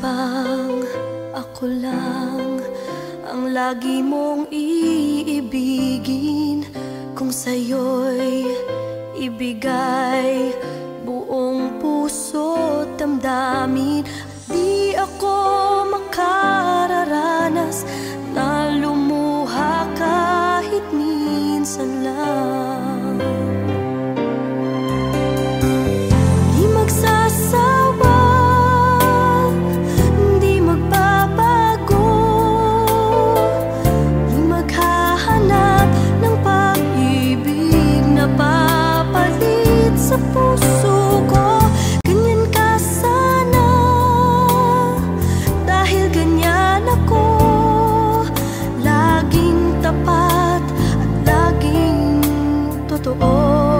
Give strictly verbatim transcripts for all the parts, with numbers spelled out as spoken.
lang, ako lang ang lagi mong iibigin. Kung sa'yo'y ibigay buong puso't damdamin, di ako makararanas na lumuha kahit minsan lang. Di magsasawa, di magbabago, di maghahanap ng pag-ibig na papalit sa puso ko. Ganyan ka sana, dahil ganyan ako, laging tapat at laging totoo.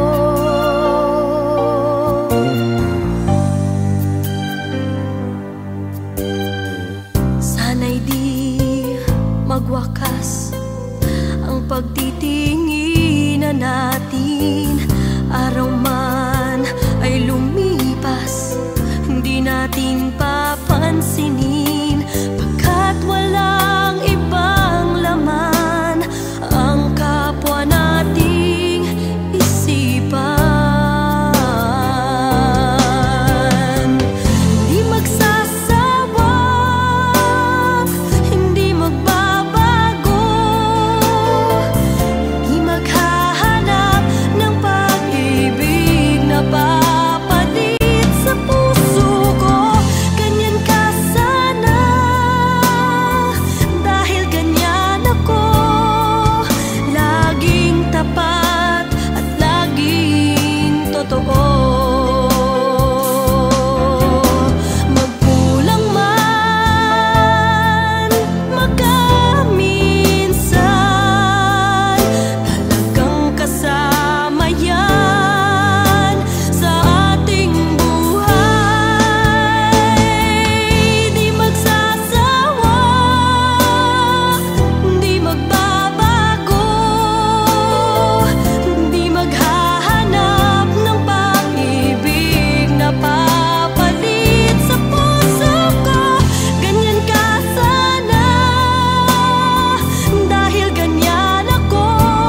Sana'y di magwakas ang pagtitinginan natin. Araw man ay lumipas, hindi natin papansinin, pagkat walang ibang laman ang kapwa nating isipan. Di magsasawa, hindi magbabago, di maghahanap ng pag-ibig na papalit sa puso ko. Ganyan ka sana, dahil ganyan ako, laging tapat at laging totoo. Magkulang man, magkaminsan, talagang kasama yan sa ating buhay. Di magsasawa, di magbabago, di maghahanap ng pag-ibig na papalit sa puso ko. Ganyan ka sana, dahil ganyan ako,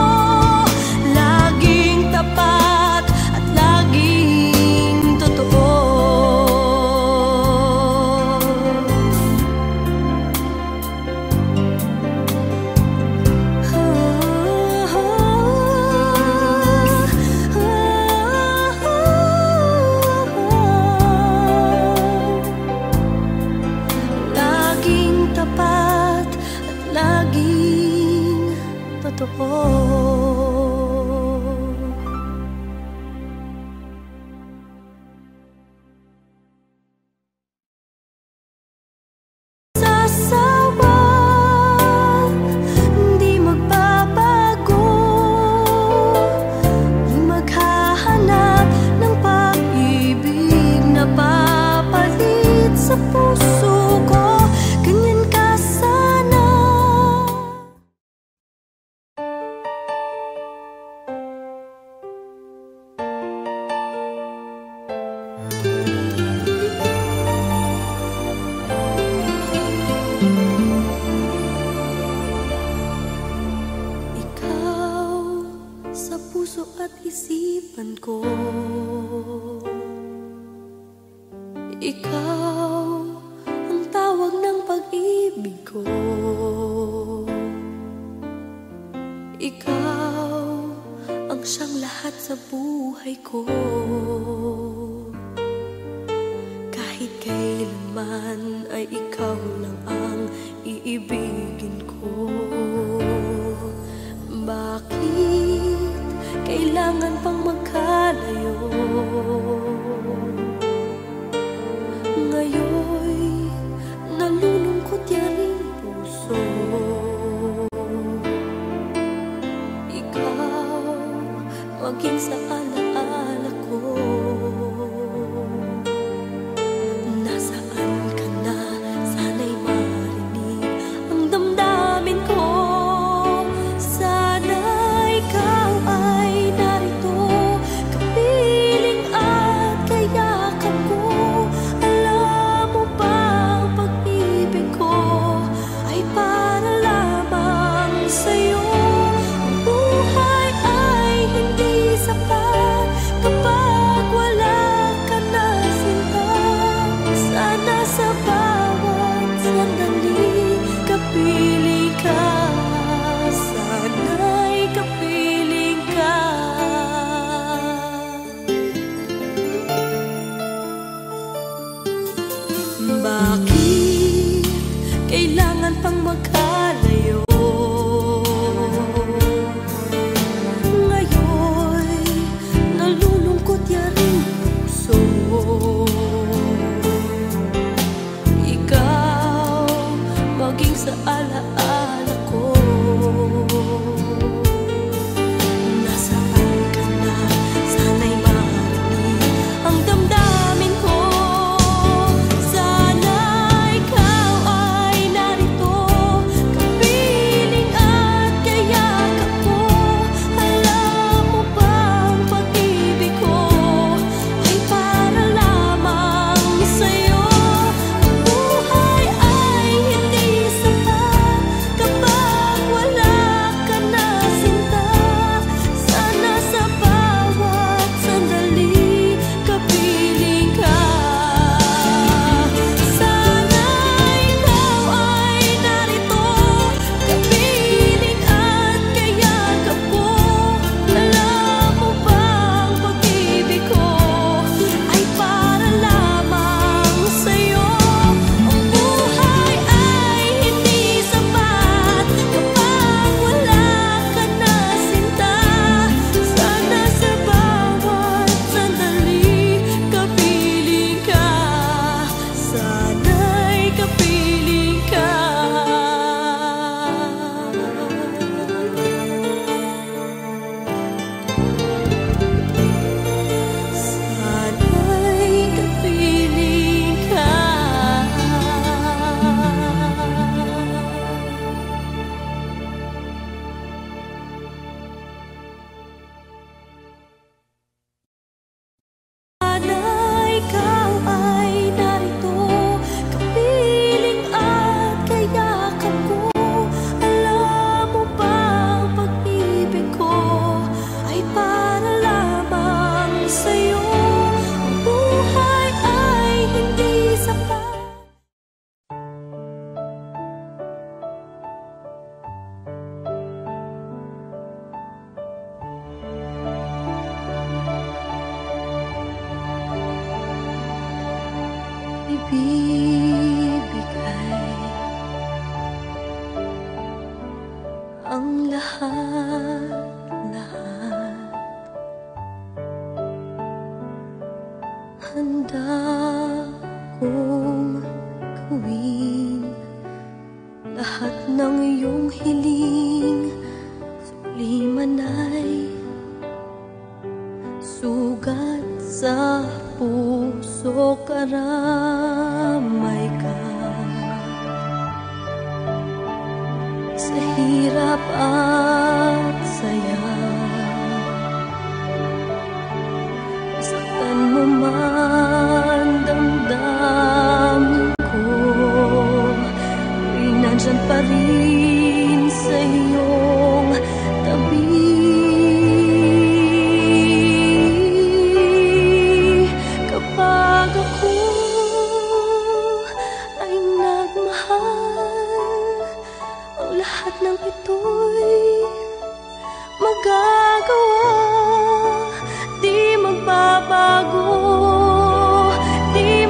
laging tapat at laging totoo. Laging tapat at laging totoo. Sasawa, di magbabago, di maghahanap ng pag-ibig na papalit sa puso ko. Ganyan ka sana. Ikaw sa puso at isipan ko, ikaw ang tawag ng pag-ibig ko, ikaw ang siyang lahat sa buhay ko. Kahit kailanman ay ikaw lang ang iibigin ko. Bakit kailangan pang magkalayo? Ngayon'y nalulungkot yaring puso. Ikaw maging sa alaala ko. Nasaan ka na? Sana'y marinig ang damdamin ko. Sana ikaw ay narito, kapiling at kaya kailangan pang magkalayo. Ngayon, nalulungkot yaring puso. Ikaw, maging sa alaala ko. Nasaan ka na? Sana'y marinig ang damdamin ko. Sana ikaw ay narito, kapiling at kayakap ko. Alam mo bang pag-ibig ko ay para lamang sa'yo? Ang buhay ay hindi sapat kapag wala ka na, sinta. Sana sa bawat sandali kapiling ka. Sana ikaw ay narito, kapiling at kayakap ko. Alam mo bang pag-ibig ko ay para lamang sa'yo? Ang buhay ay hindi sapat kapag wala ka na, sinta. Sana sa bawat sandali kapiling ka. Sana'y kapiling ka. Sana'y kapiling ka. Sana ikaw ay narito, kapiling at kayakap ko. Alam mo bang pag-ibig ko ay para lamang sa'yo? Ang buhay ay hindi sapat. Ibibigay ang lahat-lahat. Handa kong gawin lahat ng iyong hiling. Suliman ay sugat sa puso, karamay ka. Sa hirap at saya, saktan mo man damdamin ko, ay nandyan pa rin sa iyong tabi. Kapag ako ay nagmahal, ang lahat ng ito'y magagawa. Di magbabago, di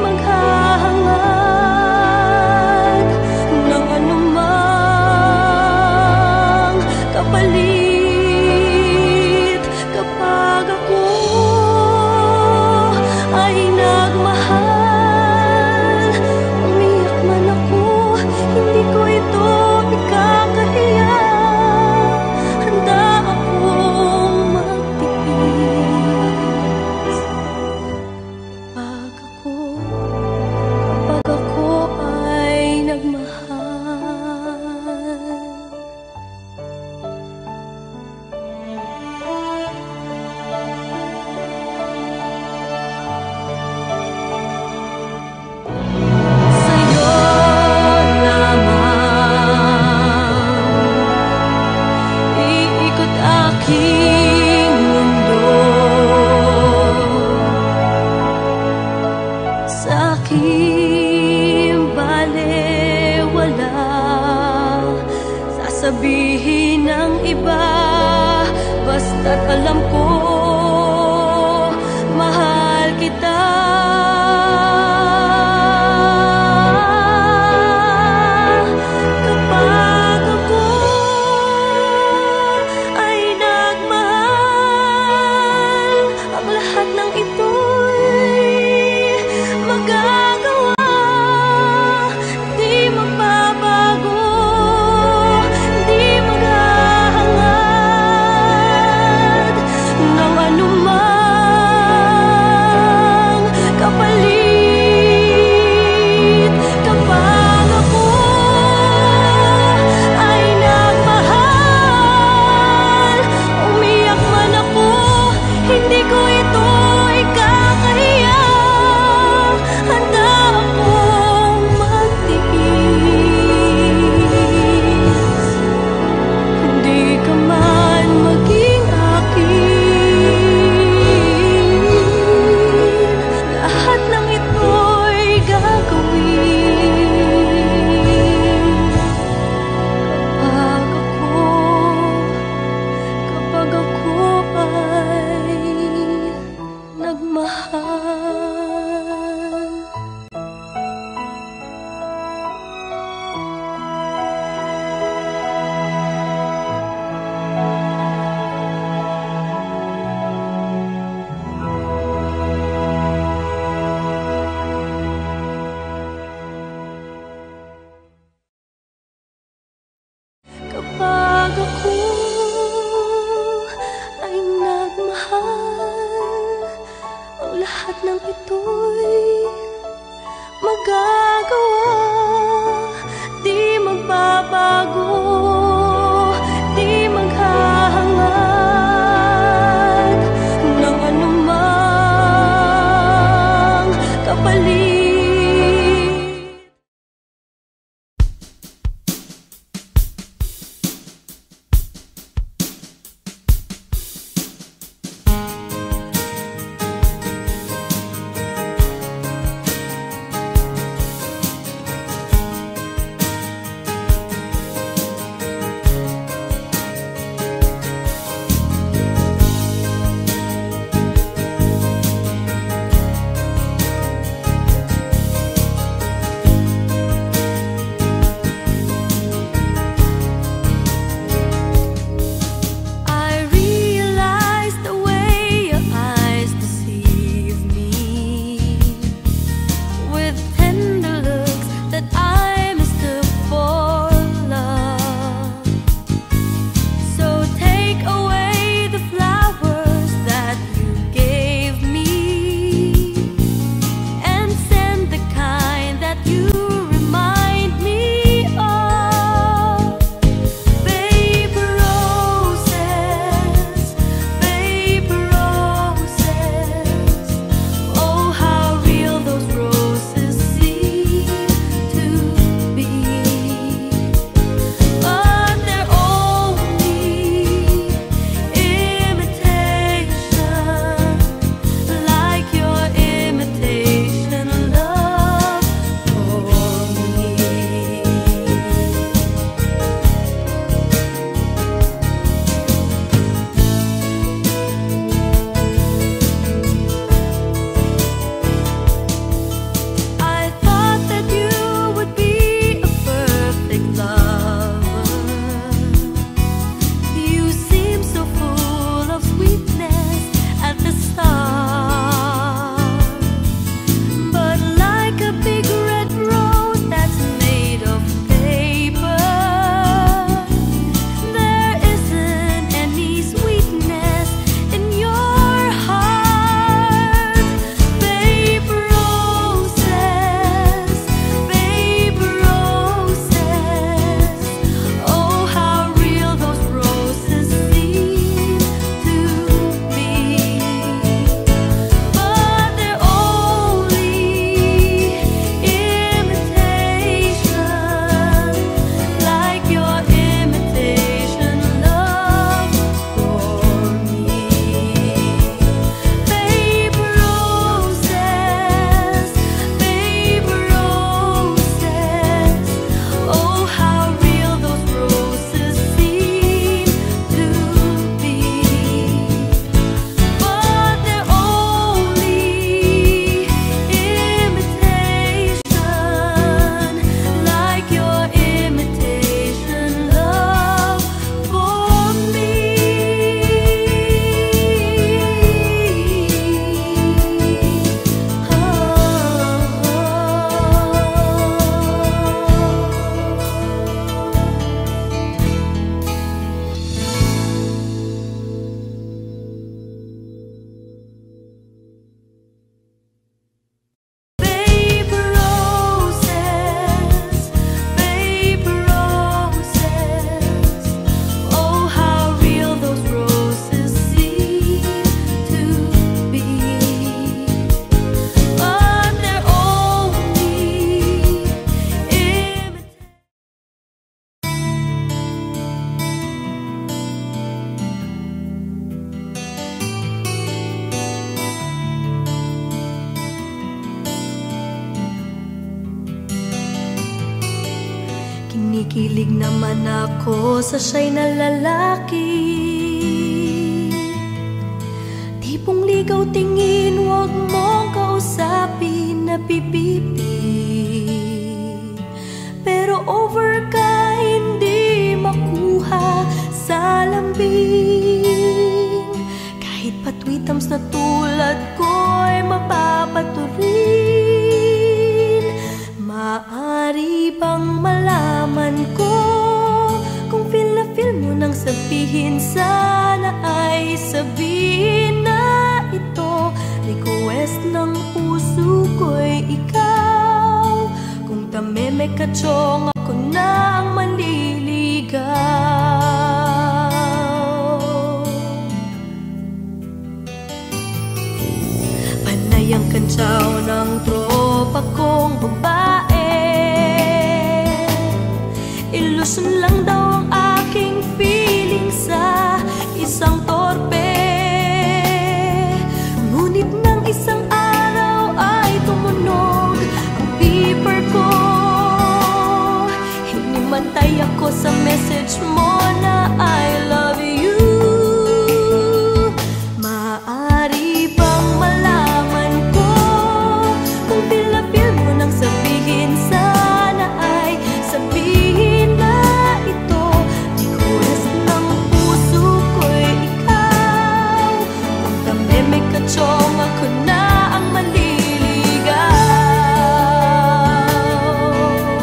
maghahangad ng anumang kapalit. Kapag ako ay nagmahal, umiyak man ako, hindi ko ito ikakahiya. Handa akong magtipis kapag ako, kapag ako ay nagmahal. Sa'yo lamang iikot aking mundo. Sa aking balewala, sasabihin ng iba, basta't alam ko mahal kita. that I mistook for love. So take away the flowers that you gave me, and send the kind that you remind me of. Babe roses, babe roses, oh how real those roses seem to be. But they're only imitation, like your imitation love for me. I thought that you would be a perfect lover. You seem so full of sweetness at the start, but like a big red rose that's made of paper, there isn't any sweetness in your heart. Babe roses, babe roses, oh how real those roses seem to be. But they're only imitation, like your imitation love for me. Babe roses, babe roses, oh how real those roses seem to be. But they're only imitation, like your imitation love for me. Babe roses, babe roses, oh how real those roses seem to be. But they're only imitation. Kinikilig naman ako sa siya'y na lalaki. Tipong ligaw tingin, huwag mong kausapin na pipipi. Pero over ka, hindi makuha sa lambing. Kahit patwitams na tulad ko'y mapapaturin. Maari bang malaman ko kung feel na feel mo nang sabihin? Sana ay sabihin na ito, request ng puso ko'y ikaw. Kung tameme ka chong, ako na ang maliligaw. Panay ang kantsaw ng tropa kong babae. Ilusyon lang daw ang aking feeling sa isang torpe. Ngunit nang isang araw ay tumunog ang beeper ko. Hinimatay ako sa message mo na I love you. Maari bang malaman ko kung feel na feel mo nang sabihin? Sana ay sabihin na ito, request ng puso ko'y ikaw. Kung tameme ka chong, ako na ang maliligaw.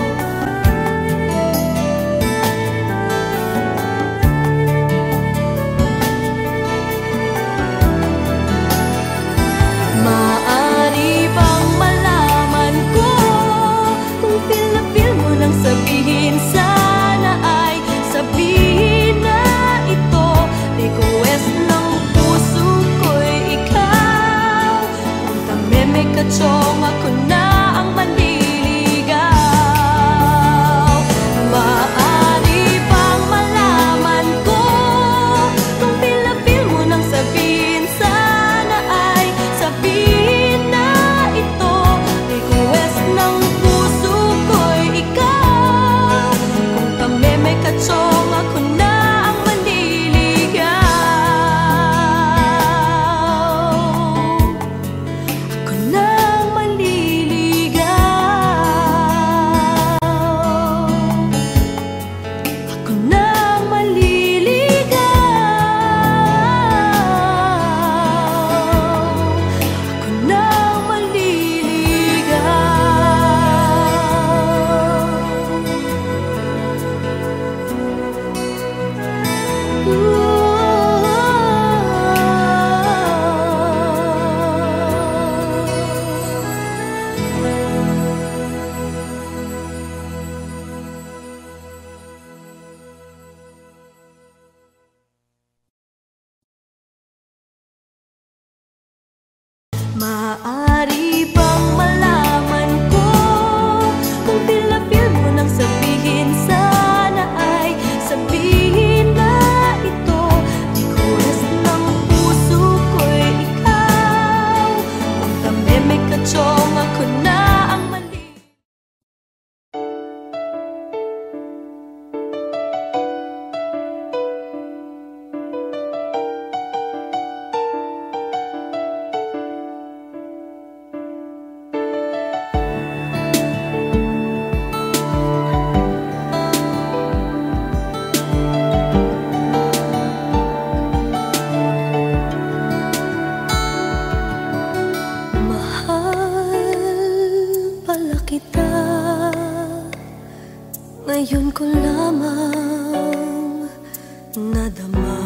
Ngayon ko lamang nadama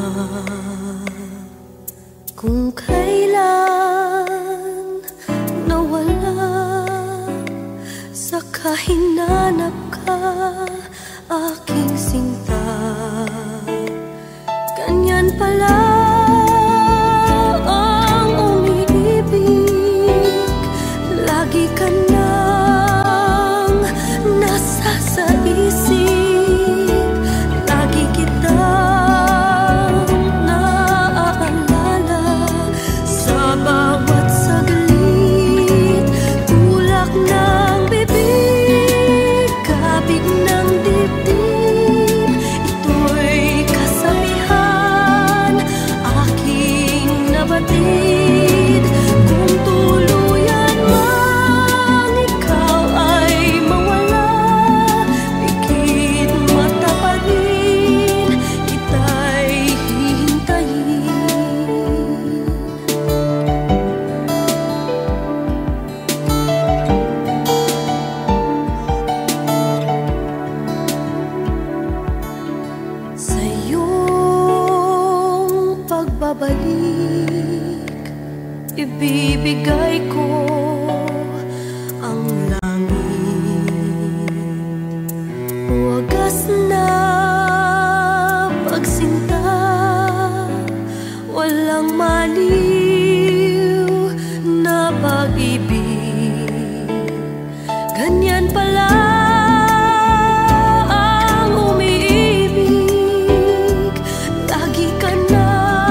kung kailan nawala, saka hinanap ka, aking sinta. Ganyan pala ang umiibig, lagi ka nang nasa sa isip, lagi kitang naaalala sa bawat saglit. Tulak ng bibig, kabig ng dibdib, ito'y kasabihan aking nabatid. Kung tuluyan mang ikaw ay mawala, pikit mata pa rin kita'y hihintayin. Sa iyong pagbabalik, ibibigay ko ang langit, wagas na pagsinta, walang maliw na pag-ibig. Ganyan pala ang umiibig, lagi ka na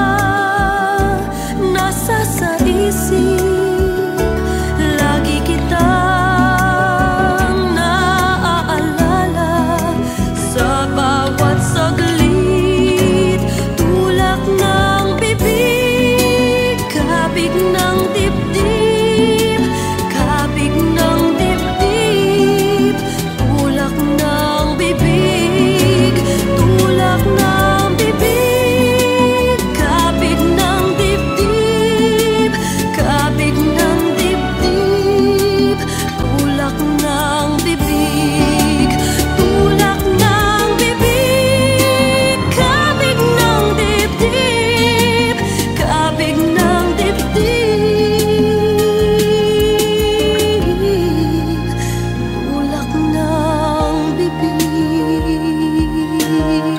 nasa sa isip, lagi kitang naaalala sa bawat saglit. Tulak ng bibig, kabig ng dibdib, kabig ng dibdib. Tulak ng bibig, tulak ng bibig, kabig ng dibdib, kabig ng dibdib. Tulak ng bibig, tulak ng bibig, kabig ng dibdib, kabig ng dibdib. Tulak ng bibig.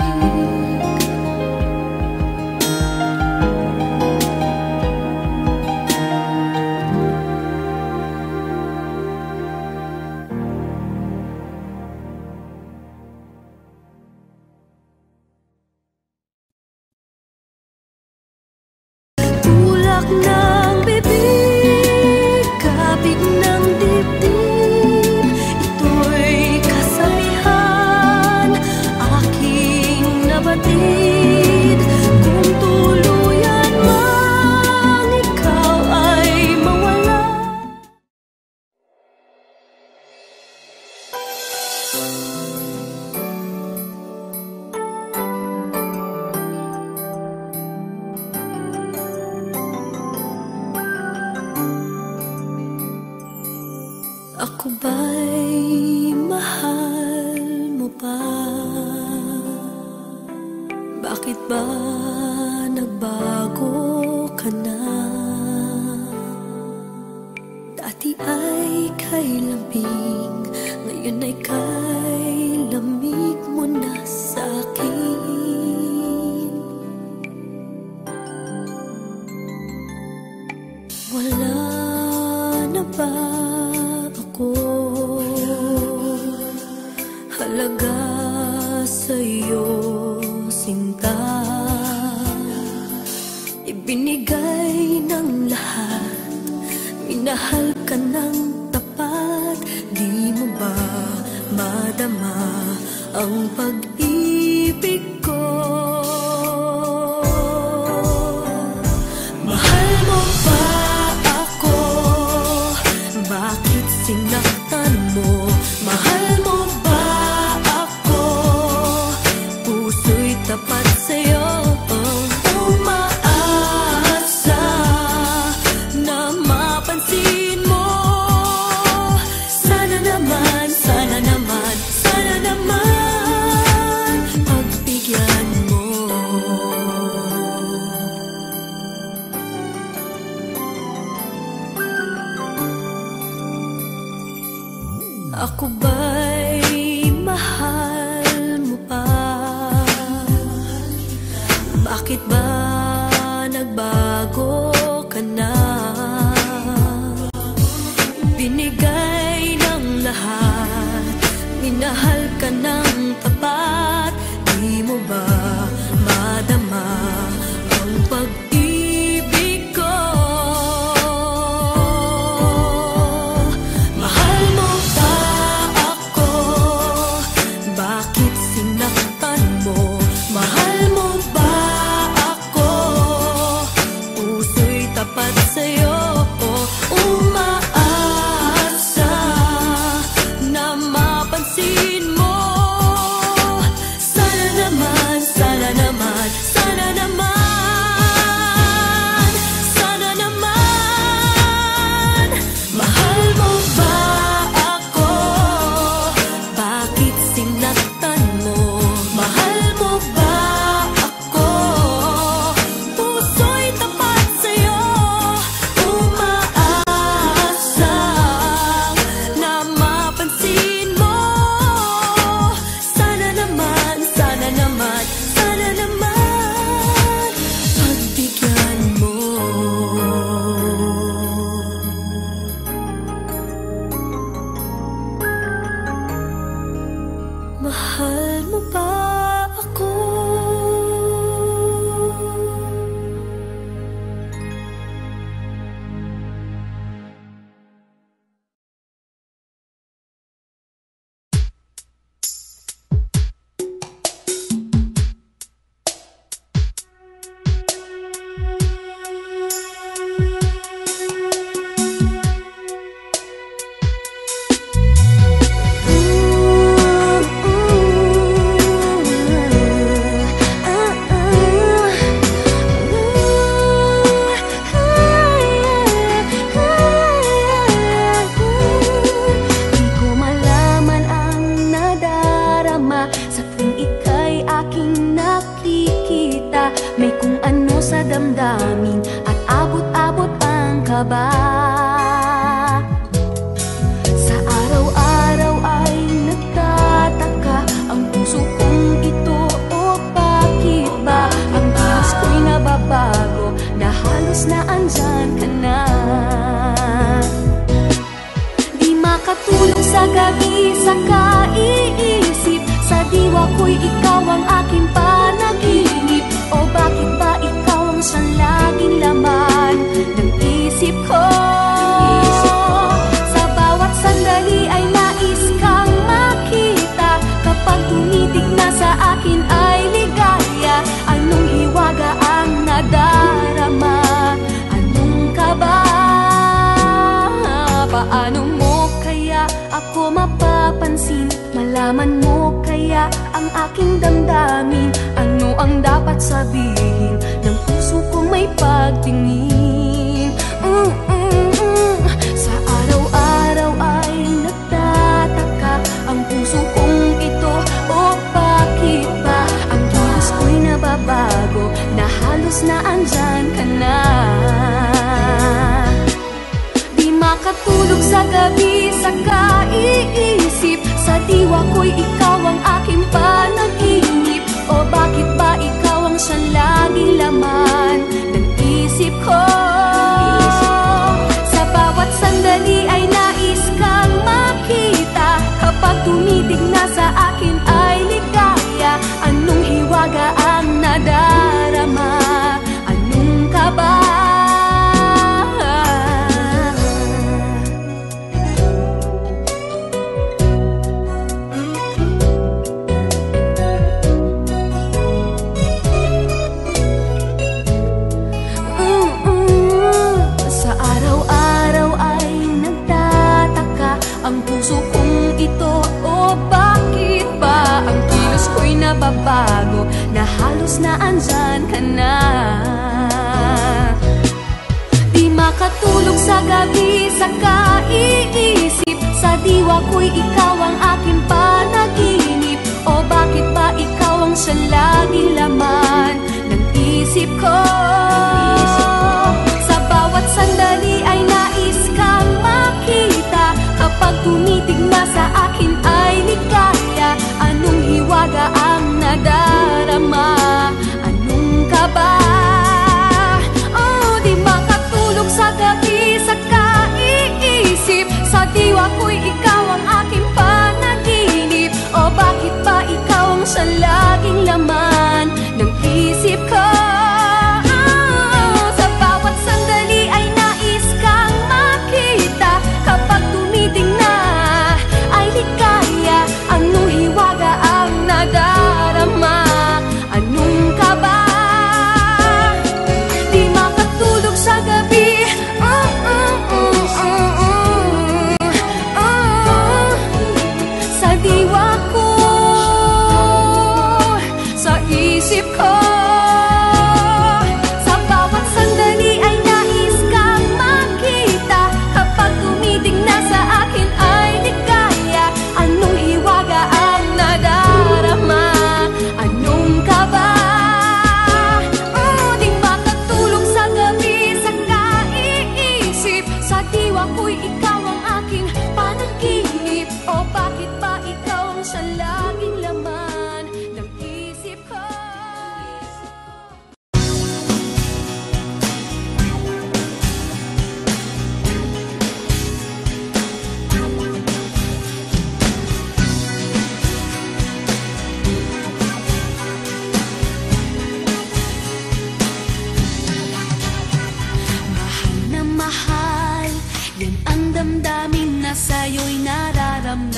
Tulak ng bibig, kabig ng dibdib, ito'y kasabihan aking nabatid. Kung tuluyan mang ikaw ay mawala. Ako ba'y mahal mo pa? Bakit ba nagbago ka na? Dati ay kay lambing, ngayon ay kay lamig mo na sa'kin. Wala na ba ako halaga sa'yo, sinta? Ibinigay ng lahat, minahal ka ng tapat. Di mo ba madama ang pag-ibig ko? Mahal mo ba ako? Bakit sinaktan mo? Mahal mo ba ako? Puso'y tapat sa'yo, umaasa na mapansin mo. Sana naman, sana naman, sana naman Ako ba'y mahal mo pa? Bakit ba nagbago ka na? Binigay ng lahat, minahal ka ng tapat. Di mo ba madama ang pag-ibig ko? Mahal mo ba ako? Bakit sinaktan mo? Mahal mo ba ako? Puso'y tapat sa'yo, umaasa na mapansin mo. Sana naman, sana naman, sana naman, sana naman. Mahal mo ba ako? Bakit sinaktan mo? Mahal mo ba ako? Puso'y tapat sa'yo, umaasa na mapansin mo. Sana naman, sana naman, sana naman, pagbigyan mo. Mahal mo ba ako? Di ko malaman ang nadarama sa tuwing ika'y aking nakikita. May kung ano sa damdamin at abot-abot ang kaba. Sa araw-araw ay nagtataka ang puso kong ito, o bakit ba ang kilos ko'y nababago na halos na andyan ka na? Di makatulog sa gabi sa kaiisip, sa diwa ko'y ikaw ang aking panaginip. O bakit ba ikaw ang siyang laging laman ng isip ko? Sa bawat sandali ay nais kang makita. Kapag tumitig na sa akin ay ligaya. Anong hiwaga ang nadarama? Anong kaba? Paano mo kaya ako mapapansin? Malaman mo kaya ang aking damdamin? Ano ang dapat sabihin ng puso ko may pagtingin? Mm, mm, mm. Sa araw-araw ay nagtataka ang puso kong ito, o bakit ba ang kilos ko'y nababago na halos na andyan ka na? Di makatulog sa gabi sa kaiisip, sa diwa ko'y ikaw ang aking panaginip. O bakit ba ikaw ang siyang laging laman ng isip ko? Sa bawat sandali ay nais kang makita. Kapag tumitig na sa akin ay ligaya. Anong hiwaga ang nadarama? Anong kaba? Ang puso kong ito, o bakit ba ang kilos ko'y nababago na halos na andyan ka na? Di makatulog sa gabi sa kaiisip, sa diwa ko'y ikaw ang aking panaginip. O bakit ba ikaw ang siyang laging laman ng isip ko? Sa bawat sandali ay nais kang makita. Kapag tumitig na sa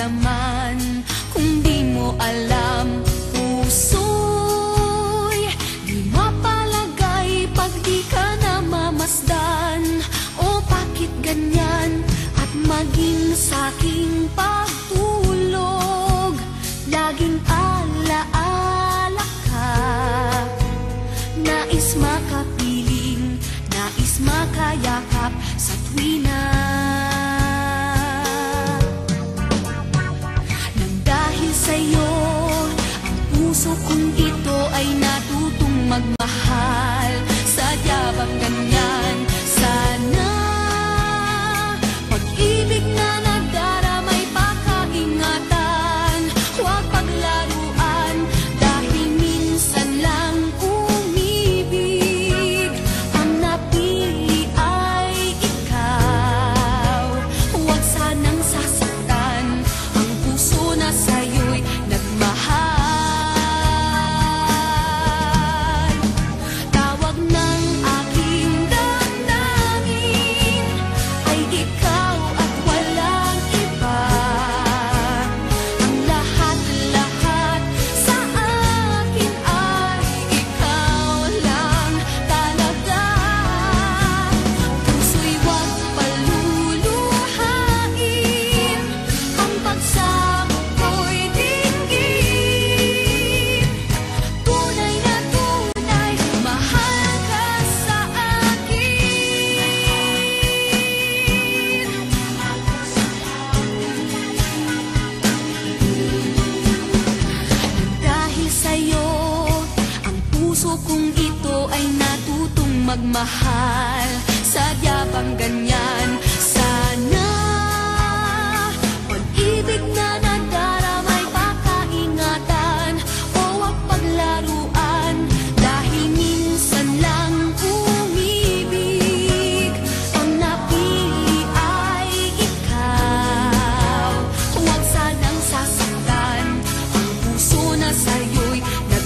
laman. Kung di mo alam, puso'y di mapalagay pag di ka namamasdan. O bakit ganyan? At maging sa'king pagtulog, laging alaala ka. Nais makapiling, nais makayakap sa tuwina. Nang dahil sa'yo, ang puso kong ito ay natutong magmahal. Sadya bang ganyan? Sana pag-ibig na nagdaramay pakaingatan. Huwag paglaruan dahil minsan lang umibig. Ang napili ay ikaw. Huwag sanang sasaktan ang puso na sa'yo'y nagmahal. Tawag ng aking damdamin ay ikaw at walang iba. Ang lahat-lahat sa akin ay ikaw lang talaga. Puso'y huwag paluluhain, ang pagsamo ko'y dinggin. Tunay na tunay, mahal ka sa akin. Dahil sa'yo, ang puso kong ito ay natutong magmahal. Sadya bang ganyan? Sana pag-ibig na nagdaramay pakaingatan. O wag paglaruan dahil minsan lang umibig. Ang napili ay ikaw. Huwag sanang sasaktan ang puso na sa'yo'y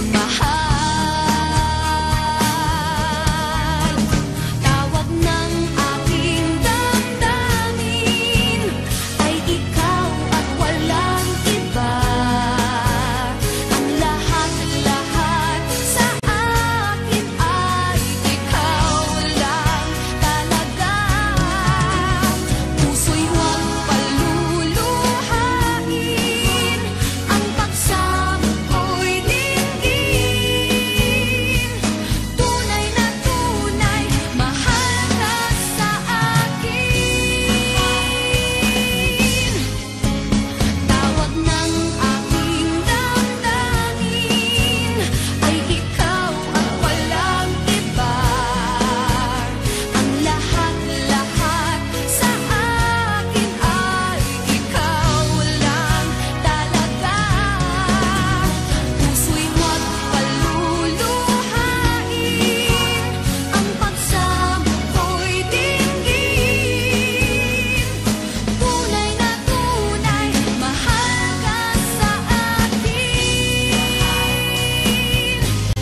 nagmahal. Tawag ng aking damdamin ay ikaw at walang iba. Ang lahat-lahat sa akin ay ikaw lang talaga. Puso'y huwag paluluhain, ang pagsamo ko'y dinggin. Tunay na tunay, mahal ka sa akin. Tawag ng aking damdamin ay ikaw at walang iba. Ang lahat-lahat sa akin ay ikaw lang talaga. Puso'y huwag paluluhain, ang pagsamo ko'y dinggin. Tunay na tunay, mahal ka sa akin.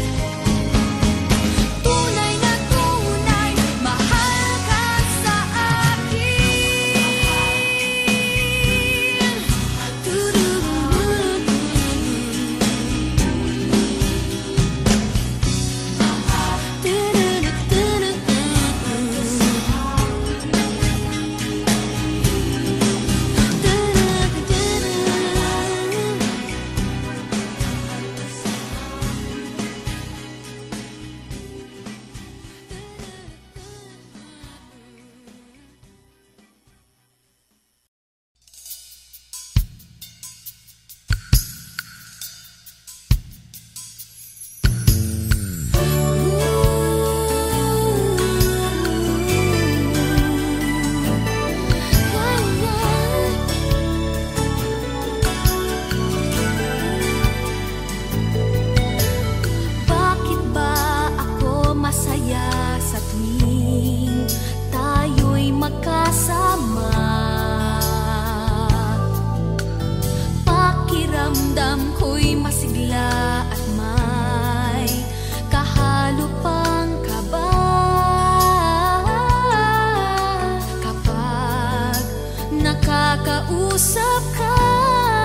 Tunay na tunay, mahal ka sa Bakit ba ako masaya sa tuwing tayo'y magkasama? Pakiramdam ko'y masigla at may kahalo pang kaba. Kapag nakakausap ka,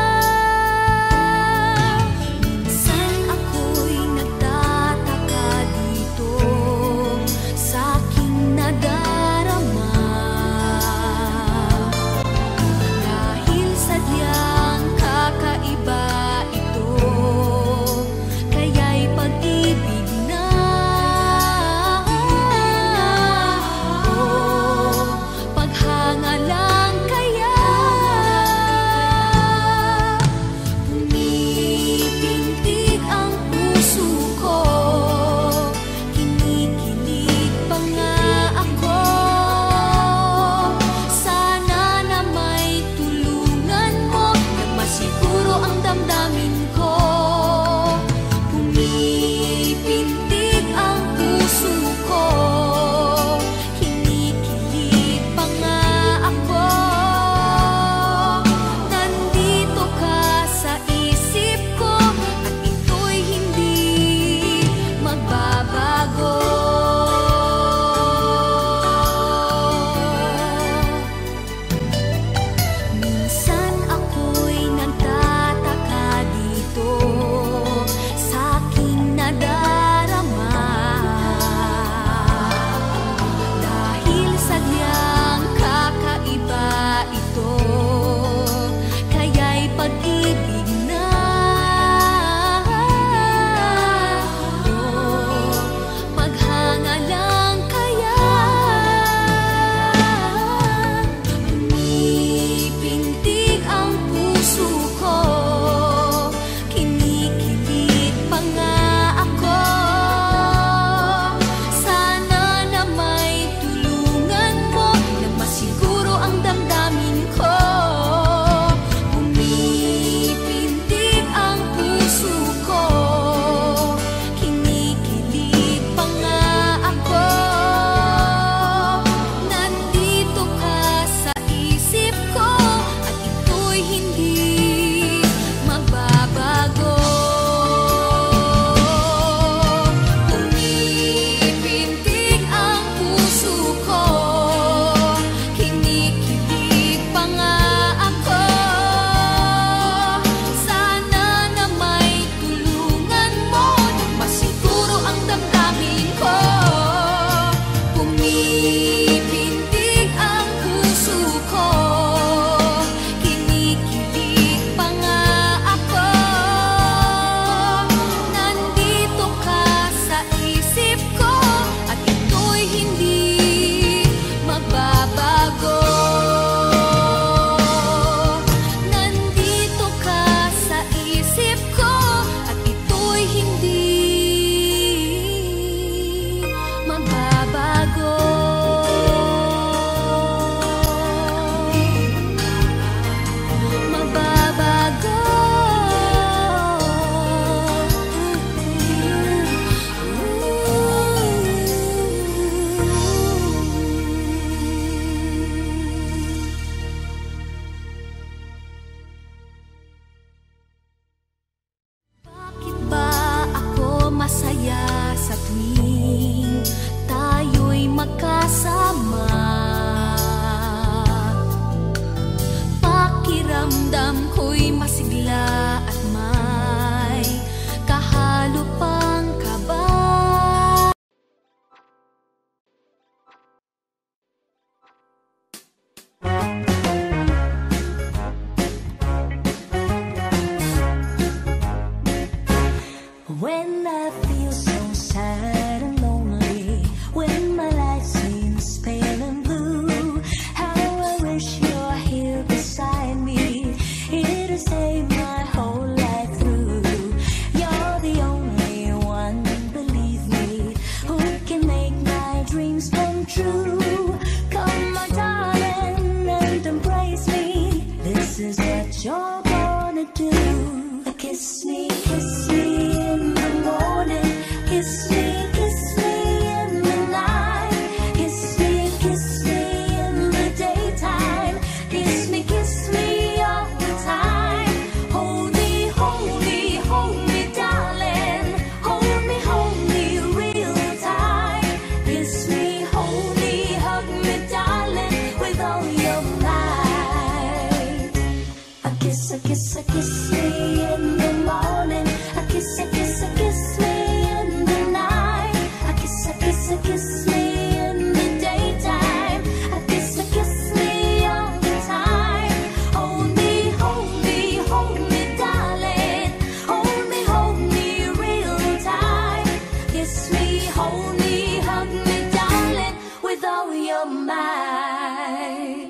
gonna do? Kiss me, kiss me in the morning. Kiss me, kiss me in the night. Kiss me, kiss me in the daytime. Kiss me, kiss me all the time. Hold me, hold me, hold me, darling. Hold me, hold me real tight. Kiss me, hold me, hug me, darling, with all your might. A kiss, a kiss, a kiss me in the morning. A kiss, a kiss, a kiss me in the night. A kiss, a kiss, a kiss me in the daytime. A kiss, a kiss me all the time. Hold me, hold me, hold me, darling. Hold me, hold me real tight. Kiss me, hold me, hug me, darling, with all your might.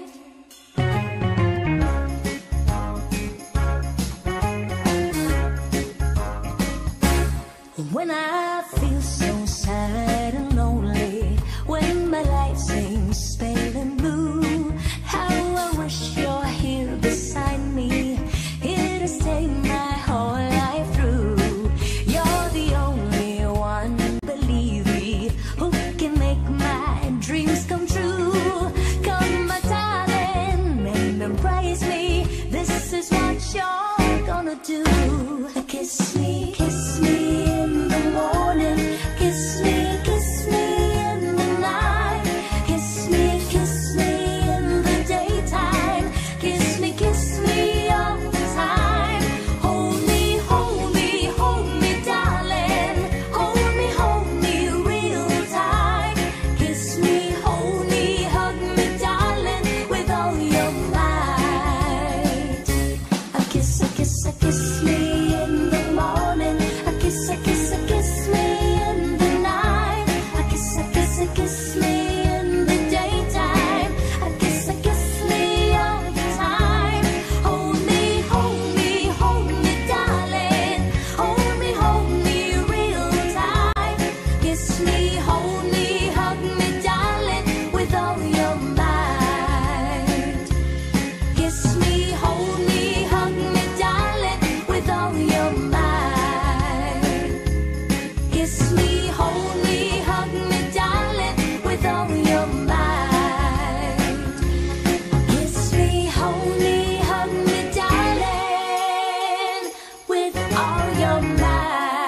When I feel so sad and lonely, when my life seems pale and blue, how I wish you're here beside me, here to stay my whole life through. You're the only one, believe me, who can make my dreams come true. Come, my darling, memorize me. This is what you're gonna do. Kiss me, kiss me in the morning. Kiss me, kiss me in the night. Kiss me, kiss me in the daytime. Kiss me, kiss me all the time. Hold me, hold me, hold me, darling. Hold me, hold me real tight. Kiss me, hold me, hug me, darling, with all your might. A kiss, a kiss, a kiss me in the morning. A kiss, a kiss, a kiss me in the night. A kiss, a kiss, a kiss me in the daytime. A kiss, a kiss me all the time. Hold me, hold me, hold me, darling. Hold me, hold me real tight. Kiss me, hold me, hug me, darling, with all your might. Kiss me, hold me, hug me, darling, with all your might. Kiss me, hold me, hug me, darling, with all your might. Kiss me, hold me, hug me, darling, with all your might.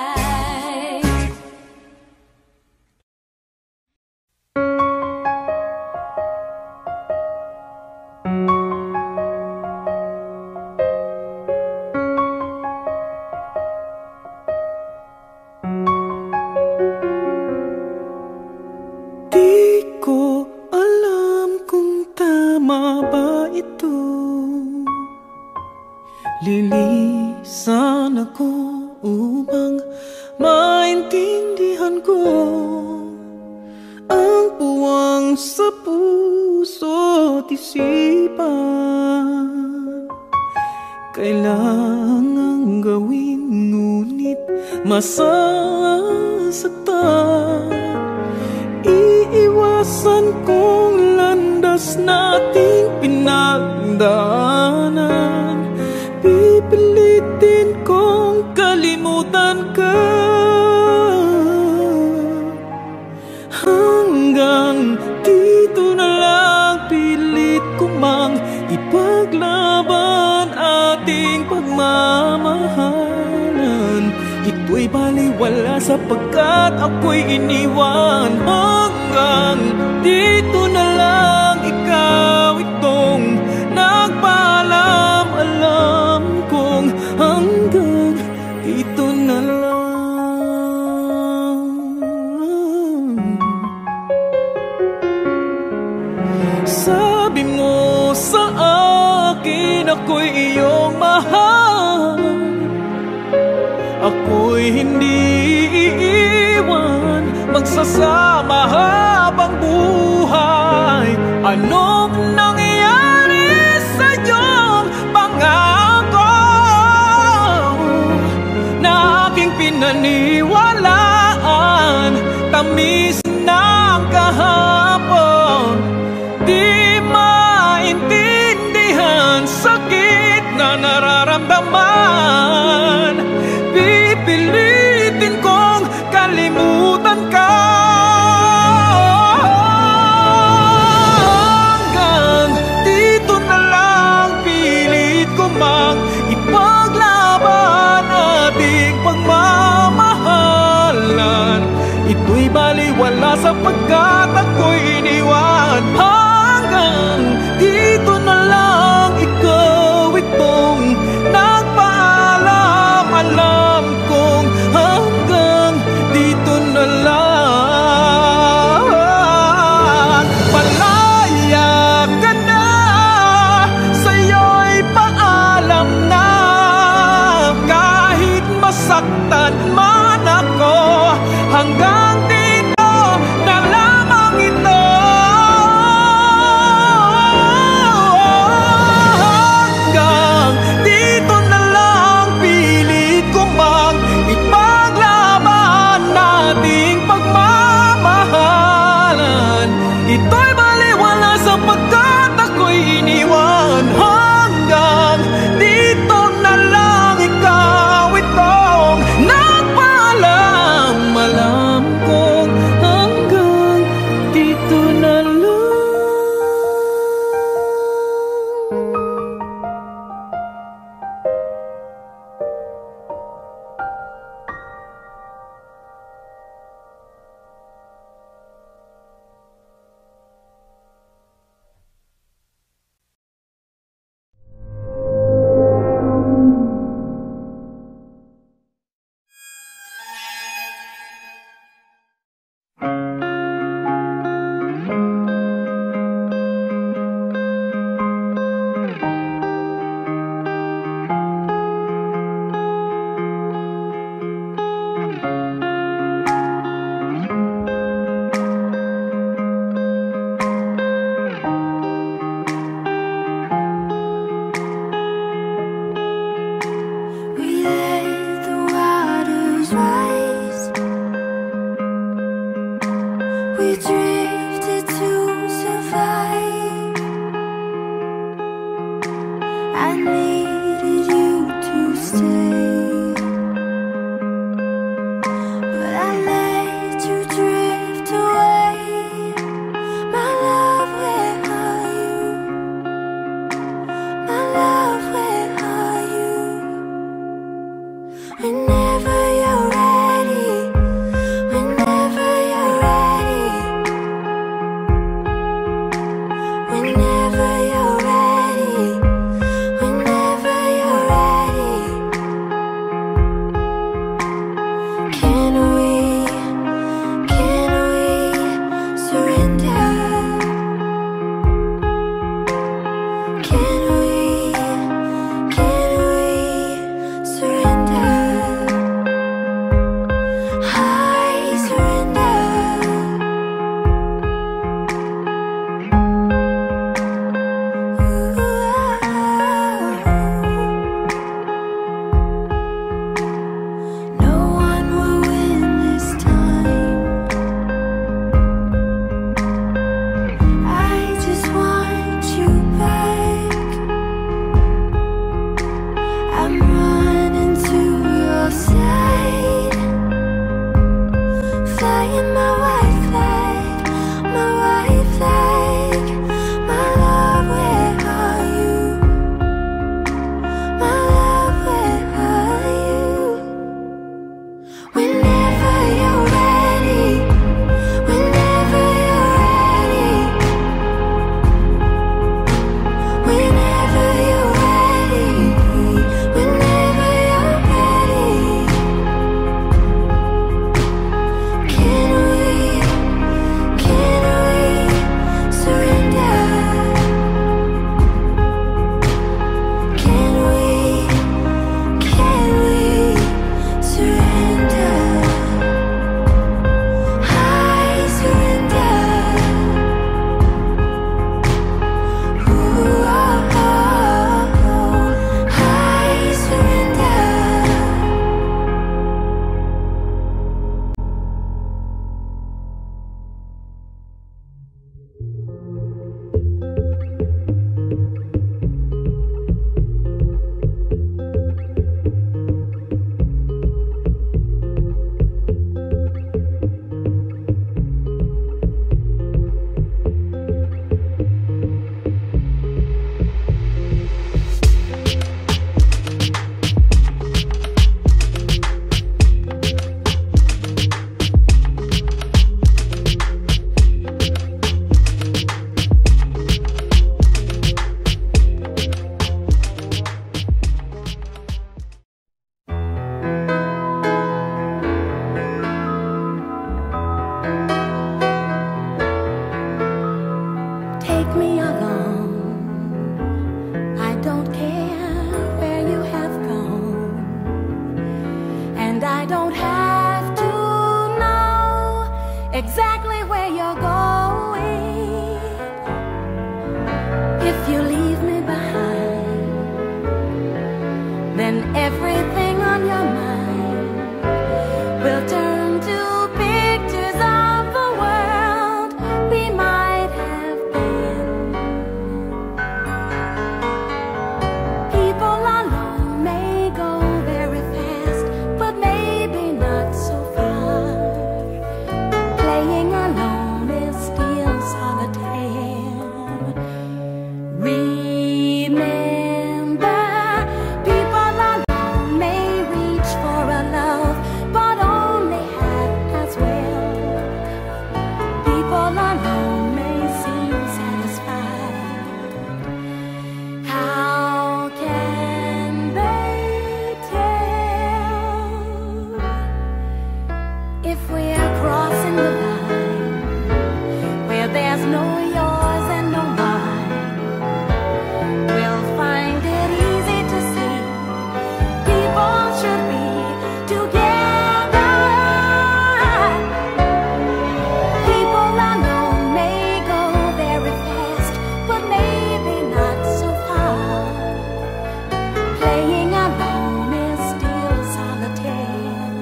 Di ko alam kung tama ba ito. Lilisan ako upang maintindihan ko ang puwang sa puso't isipan. Kailangang gawin ngunit masasaktan. Iiwasan kong landas nating pinagdaanan. Pipilitin kong kalimutan ka hanggang dito na lang. Pilit ko mang ipaglaban ating pagmamahalan. Ito'y baliwala sapagkat ako'y iniwan. Hanggang dito na lang, ikaw itong nagpaalam. Alam kong hanggang dito na lang. Sabi mo sa akin ako'y iyong mahal. Ako'y hindi iiwan, magsasama habang buhay. Anong nangyari sa iyong pangako na aking pinaniwalaan? Tamis ng kahapon, di maintindihan sakit na nararamdaman. maramdaman. Pipilitin kong kalimutan ka. Hanggang dito na lang, pilit ko mang ipaglaban ating pagmamahalan. Ito'y baliwala sapagkat ako'y iniwan. Hanggang dito na lang, ikaw itong nagpaalam. Alam kong hanggang dito na lang. Malaya ka na, sa'yo'y paalam na. Kahit masaktan man ako, hanggang dito na lamang ito. Hanggang dito na lang, pilit ko mang ipaglaban nating pagmamahalan. Ito'y baliwala sapagkat ako'y iniwan. Hanggang dito na lang, ikaw itong nagpaalam. Alam kong hanggang dito na lang. We let the waters rise. We drifted to survive. I needed you to stay, but I let you drift away. My love, where are you? My love, where are you? Whenever you're ready, whenever you're ready, whenever you're ready, whenever you're ready. I don't have to know exactly where you're going. If you leave me behind, then everything on your mind will turn to pictures of the world we might have been. People alone may go very fast, but maybe not so far. Playing alone is still solitaire. Remember, people alone may reach for a love, but only half as well. People alone may seem satisfied. How can they tell if we're crossing the line where there's no yours and no mine? We'll find it easy to see people should be together. People alone may go very fast, but maybe not so far. Playing alone is still solitaire.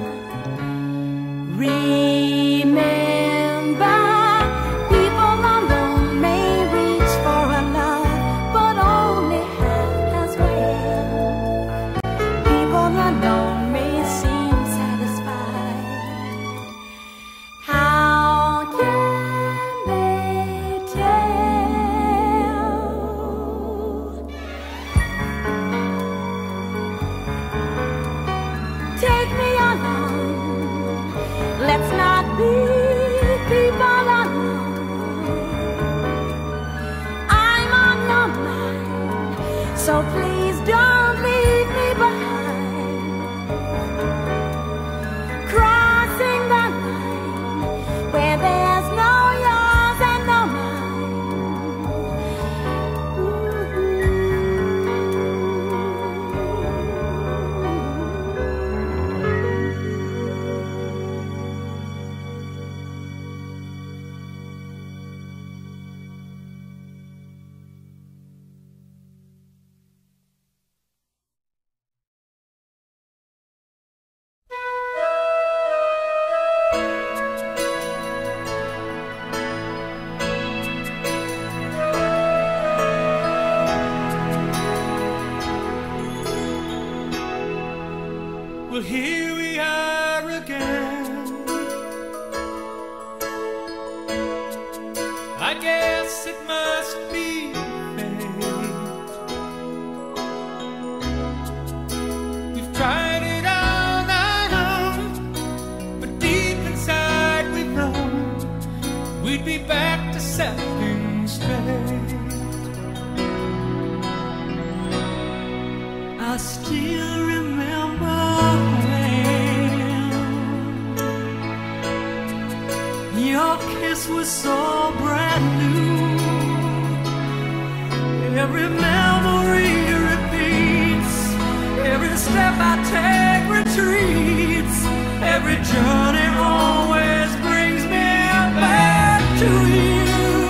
Remember, people alone may reach for a love, but only half as well. People alone may seem satisfied. How can they tell? Take me along, let's not be people alone. I'm on your mind, so please don't leave me behind. Crossing the line where there's no yours and no Well, here we are again. I guess it must be fate. We've tried it all night long, but deep inside we know we'd be back to setting straight. I still remember when your kiss was so brand new. Every memory repeats, every step I take retreats, every journey always brings me back to you.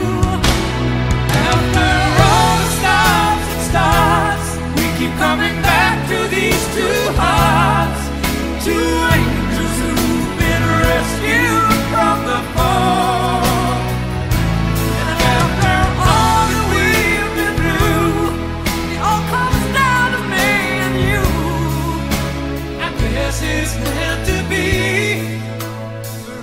After all the stops and starts, we keep coming back to these two hearts, two angels who've been rescued from the fall. And after all that we've been through, it all comes down to me and you. I guess it's meant to be.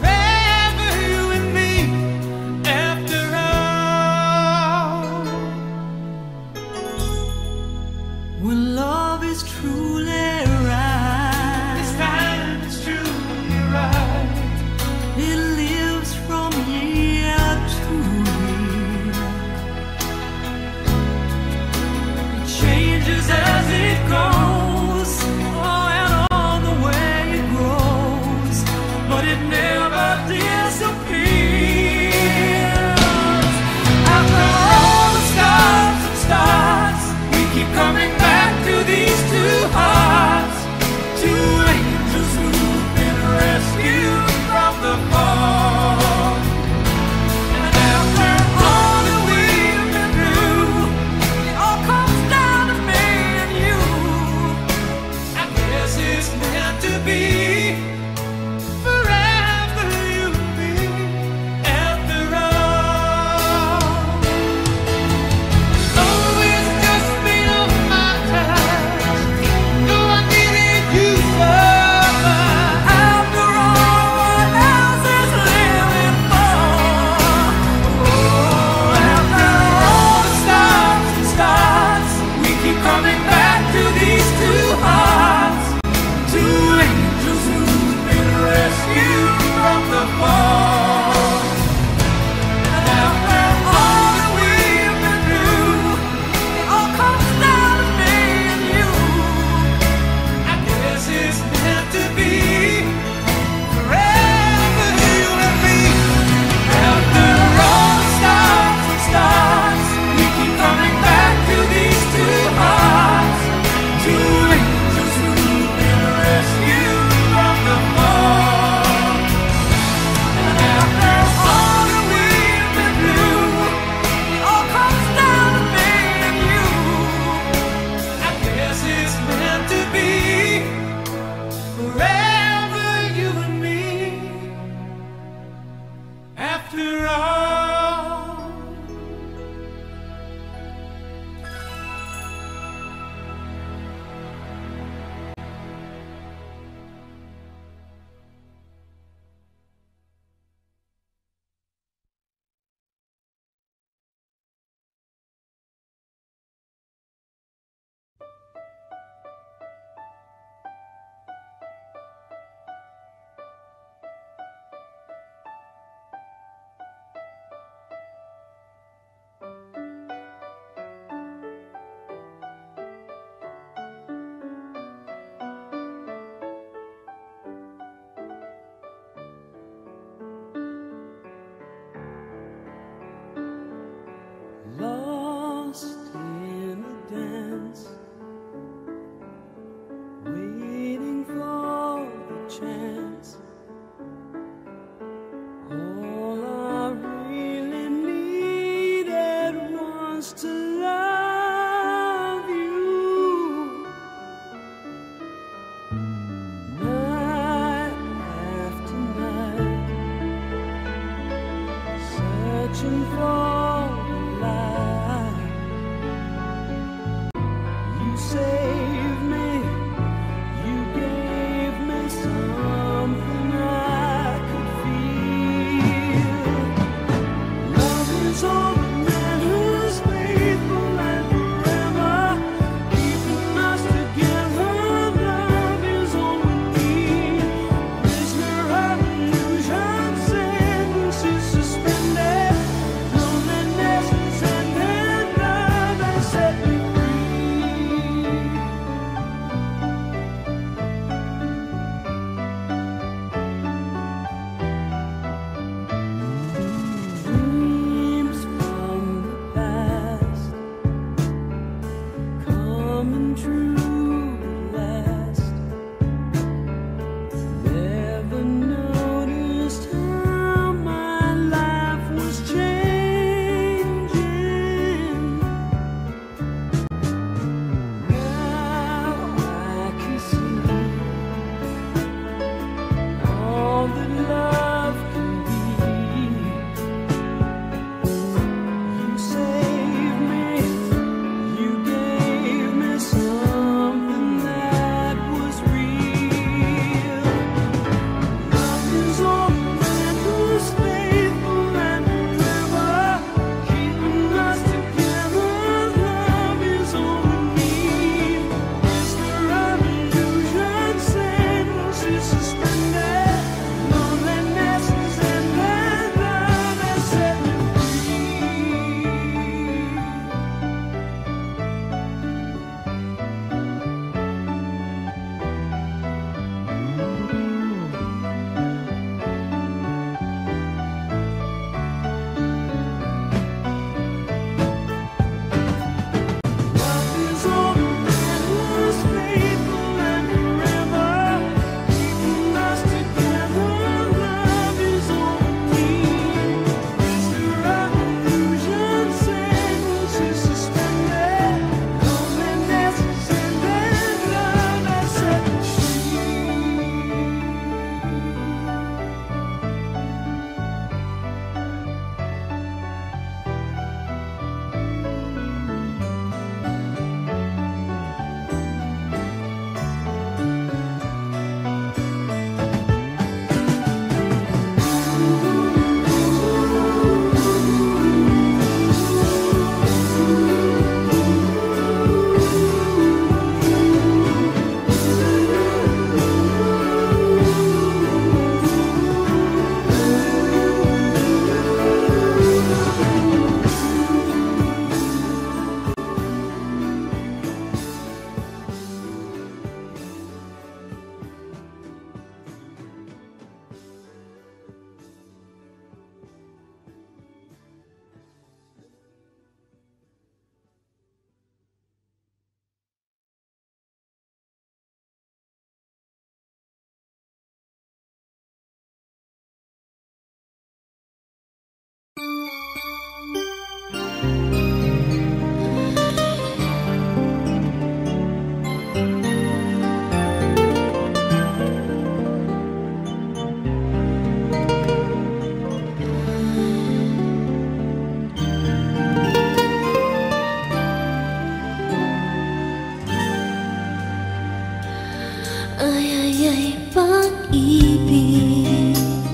Ay, ay, ay, pag-ibig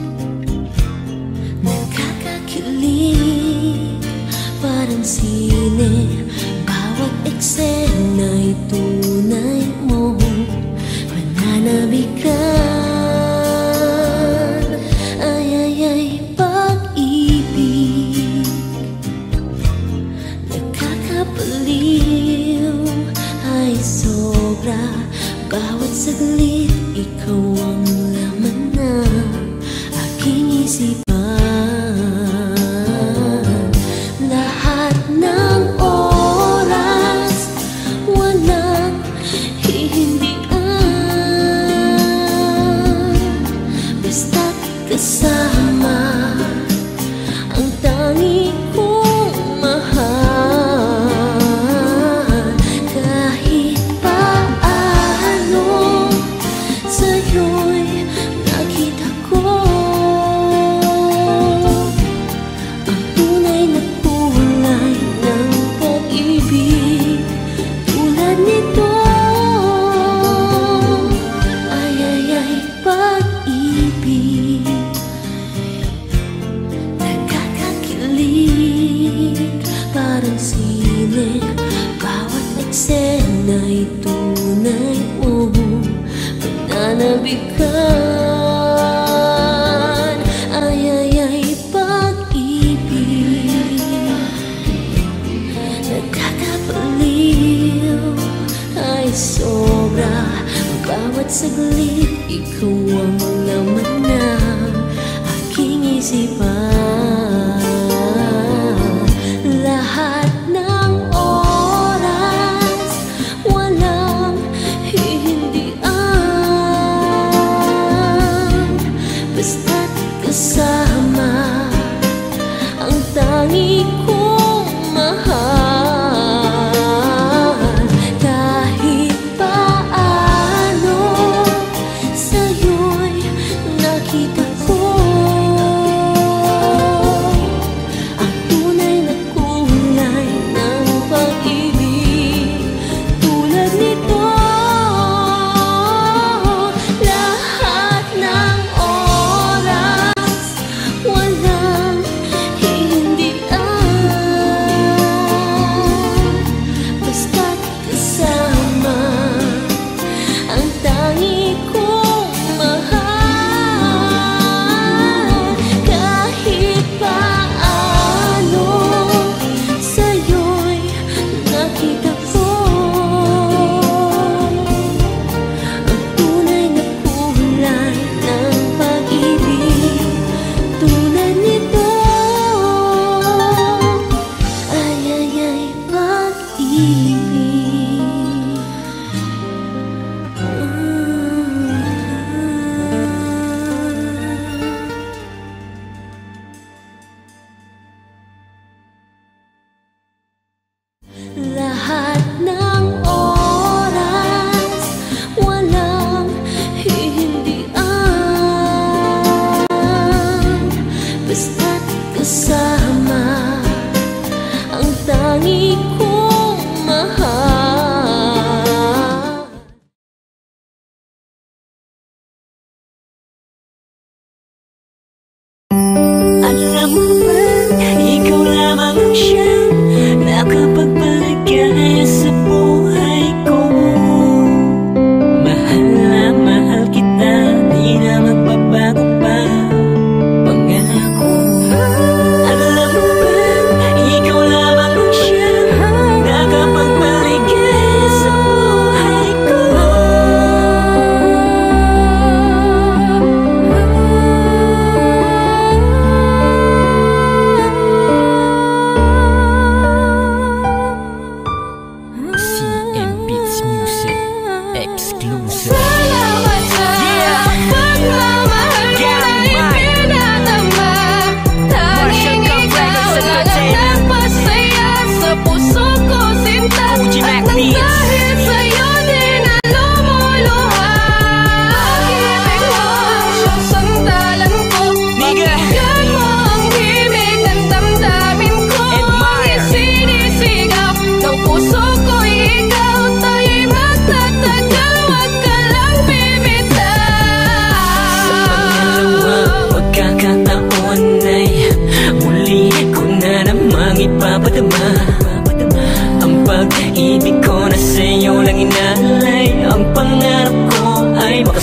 nakakakilig, parang sine. Bawat eksena'y tunay mo mananabikan. Ay, ay, ay, pag-ibig nakakapaliw, ay sobra. Bawat saglit, ikaw ang laman ng aking isipan. Lahat ng oras, walang hihindian. Basta't kasama ang tangi kong mahal. Kahit paano sa'yo'y nakita ko ang tunay na kulay ng pag-ibig tulad nito. Ay, ay, ay, pag-ibig nakakakilig, parang sine. Bawat eksena'y tunay mo mananabikan. Ay, ay, ay, pag-ibig nakakapaliw, ay sobra. Bawat saglit, ikaw ang laman ng aking isipan. Lahat ng oras, walang hihindian. Basta't kasama ang tangi kong mahal. Kahit paano sa'yo'y nakita ko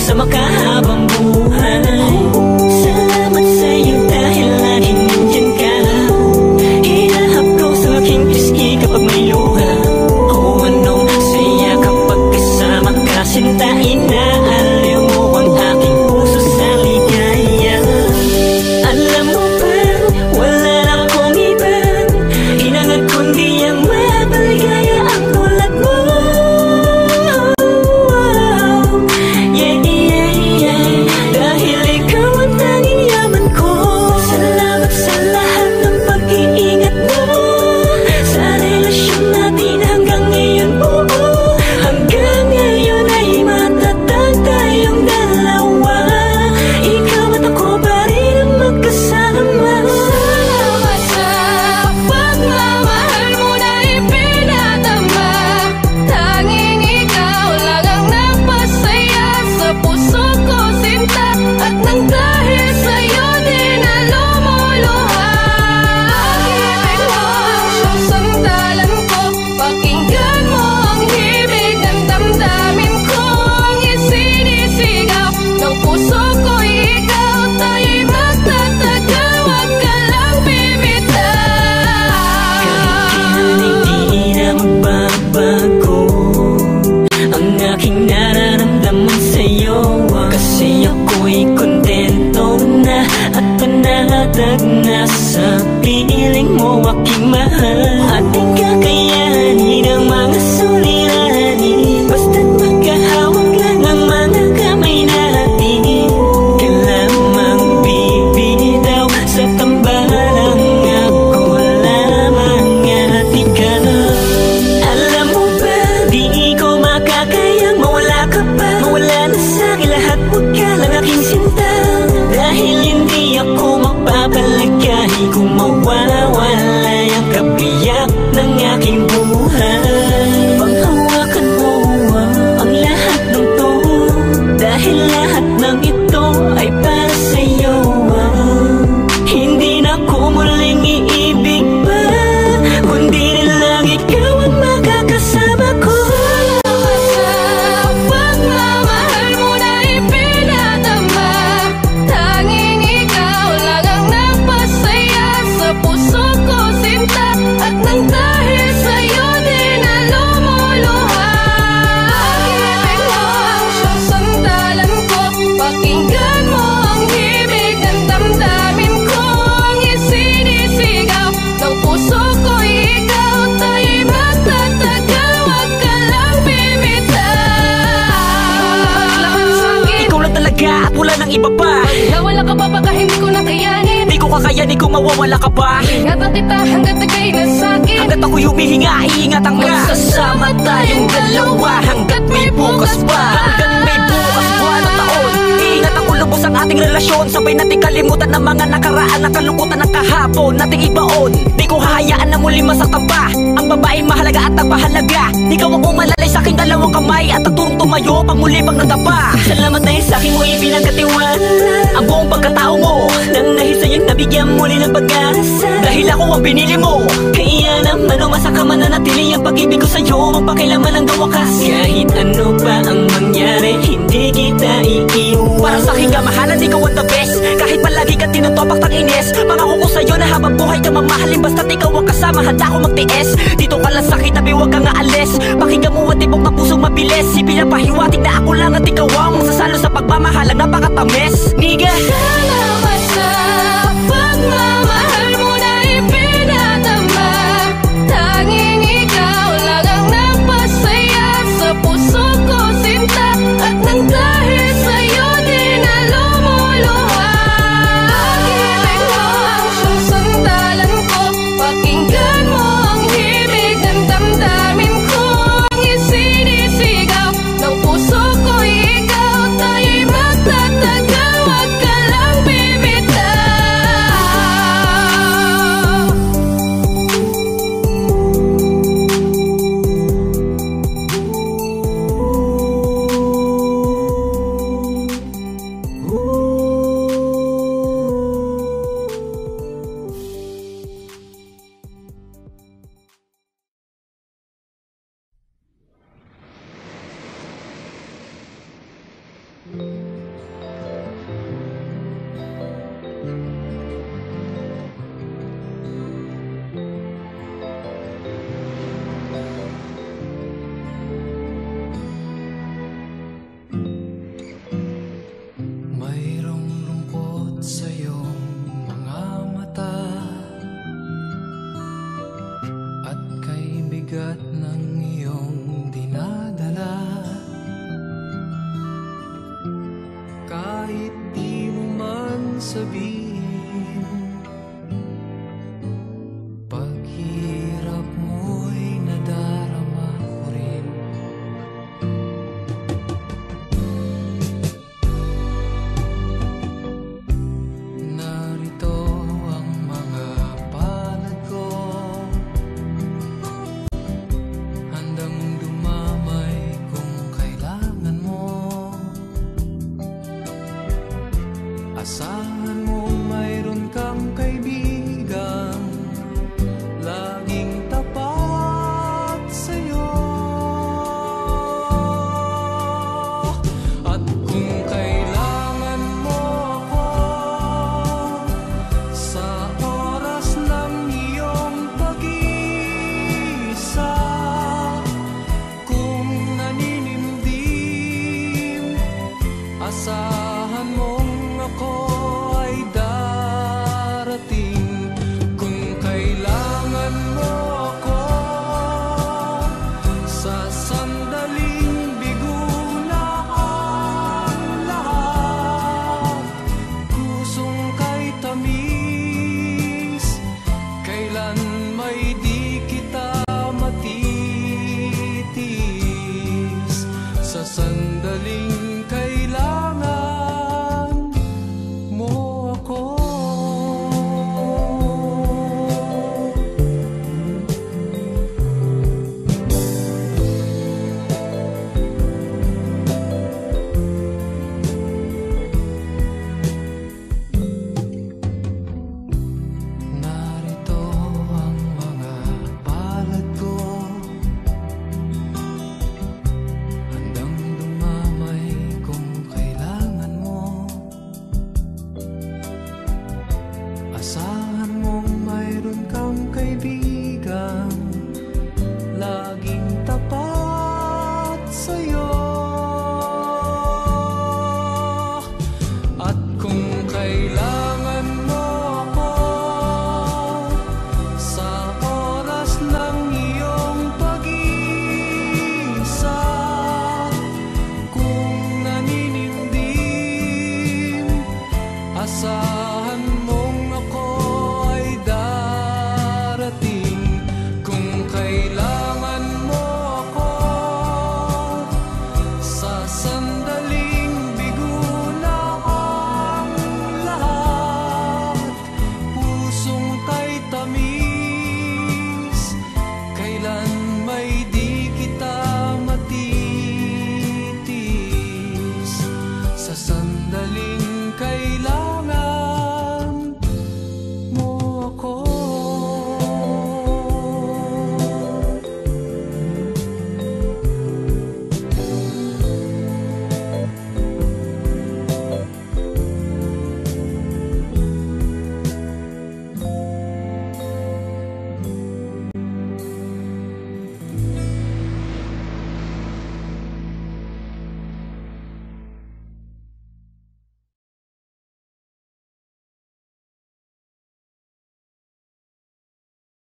sa makahabang buhay. Salamat sa'yo dahil laging nandyan ka. Hinahap ko sa aking pisngi kapag may luha. O anong saya kapag kasama ka, sinta, inaaliw mo ang aking puso sa ligaya. Alam mo ba, wala na akong iba, hinangad kundi ang mapaligaya ang tulad mo. Yeah, yeah, yeah, dahil ikaw ang tanging yaman ko. Salamat sa lahat ng pag-iingat mo sa relasyon natin hanggang ngayon, oo. Hanggang ngayon ay matatag tayong dalawa. Ikaw at ako pa rin ang magkasama. Salamat sa pagmamahal mo na ipinadama. Tanging ikaw lang ang napasaya sa puso ko, sinta. At nang dahil sa'yo din na lumuluha. Pag-ibig mo ang siyang sandalan ko. Pakinggan mo ang himig ng damdamin ko. Ang isinisigaw ng puso ko'y ikaw. Tayo'y magtatagal, wag ka lang bibitaw. Hindi na magbabago ang aking nararamdaman sa'yo, kasi ako'y kontento na at panatag na sa piling mo aking mahal. At di kakayanin ang mga suliranin, basta't magkahawak lang ang mga kamay natin. Ka lamang bibitaw sa tambalang ako lamang at ikaw. Alam mo ba, di ko makakayang mawala ka pa. Mawala na sa'kin lahat, huwag ka lang aking sinta. Dahil hindi ako magpapalagay kung mawawala ang kabiyak ng aking buhay. Panghawakan mo ang lahat ng to, dahil lahat ng ito ay para sa'yo. Hindi na ako muling iibig pa, kundi rin lang ikaw ang makakasama ko. Salamat sa pagmamahal mo na ipinadama. Tanging ikaw lang ang napasaya sa puso ko, sinta. At nang dahil sa'yo din na lumuluha. Pag-ibig mo ang siyang sandalan ko. Pakinggan mo ang himig ng damdamin ko. Ang isinisigaw ng puso ko'y ikaw. Tayo'y magtatagal, wag ka lang bibitaw. Lahat sa'kin, Ikaw lang talaga at wala nang iba pa. nawala ka pa baka hindi ko nakayanin. Di ko kakayanin kung mawawala ka pa. Ingatan kita hanggat nagay na sa'kin. Hanggat ako'y humihinga, iingatan ka. Magsasama tayong dalawa hanggat may bukas pa. Hanggang may bukas buwan o taon, iingat ako lubos ang ating relasyon. Sabay nating kalimutan ng mga nakaraan, na kalungkutan ng kahapon nating ibaon. Di ko hahayaan na muli masaktan pa ang babaeng mahalaga at nagpahalaga. Ikaw ang umalalay sa aking dalawang kamay at naturong tumayo pang muli pang nadapa. Salamat dahil sa akin mo ipinagkatiwala ang buong pagkatao mo. Nang dahil sa'yo'y nabigyan muli ng pag-asa, dahil ako ang binili mo. Kaya naman umasa ka man na natili ang pag-ibig ko sa'yo, magpakilaman hanggang wakas. Kahit ano pa ang mangyari, hindi kita iiwan. Para sa aking kamahalan, ikaw ang the best. Kahit palagi ka tinutopak ng ines, pangako ko sa'yo na habang buhay ka mamahalin. Basta't ikaw ang kasama, handa ko magtiis. Dito ka lang sa akin, tabi huwag kang aalis. Pakinggan mo ang tibok ng pusong mabilis. Ipinapahiwatig na ako lang at ikaw ang magsasalo sa pagmamahal ang napakatamis. Niga, Salamat sa pagmamahal mo na ipinadama. Tanging ikaw lang ang napasaya sa puso ko, sinta. At nang dahil sa'yo din na lumuluha. Pag-ibig mo ang siyang sandalan ko. Pakinggan mo ang himig ng damdamin ko. Ang isinisigaw ng puso ko'y ikaw. Tayo'y magtatagal, sabihin. Paghirap mo'y nadarama ko rin. Narito ang mga palad ko, handang dumamay kung kailangan mo. Asahan mo mayroon kang kaibigan, laging tapat sa'yo. At kung kailangan mo ako sa oras ng iyong pag-iisa, kung naninimdim, asahan mong ako